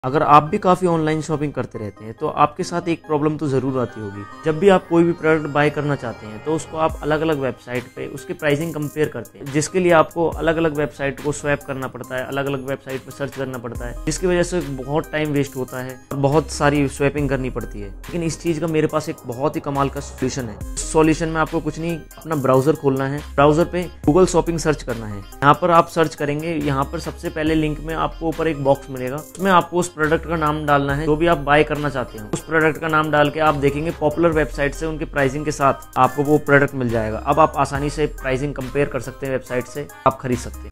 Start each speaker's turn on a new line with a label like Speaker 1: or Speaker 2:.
Speaker 1: अगर आप भी काफ़ी ऑनलाइन शॉपिंग करते रहते हैं तो आपके साथ एक प्रॉब्लम तो ज़रूर आती होगी। जब भी आप कोई भी प्रोडक्ट बाय करना चाहते हैं तो उसको आप अलग अलग वेबसाइट पे उसकी प्राइसिंग कंपेयर करते हैं, जिसके लिए आपको अलग अलग वेबसाइट को स्वैप करना पड़ता है, अलग अलग वेबसाइट पर सर्च करना पड़ता है, जिसकी वजह से बहुत टाइम वेस्ट होता है और बहुत सारी स्वैपिंग करनी पड़ती है। लेकिन इस चीज़ का मेरे पास एक बहुत ही कमाल का सोल्यूशन है। सॉल्यूशन में आपको कुछ नहीं, अपना ब्राउजर खोलना है, ब्राउजर पे गूगल शॉपिंग सर्च करना है। यहाँ पर आप सर्च करेंगे, यहाँ पर सबसे पहले लिंक में आपको ऊपर एक बॉक्स मिलेगा, उसमें आपको उस प्रोडक्ट का नाम डालना है जो भी आप बाय करना चाहते हैं। उस प्रोडक्ट का नाम डाल के आप देखेंगे पॉपुलर वेबसाइट से उनके प्राइसिंग के साथ आपको वो प्रोडक्ट मिल जाएगा। अब आप आसानी से प्राइसिंग कंपेयर कर सकते हैं, वेबसाइट से आप खरीद सकते हैं।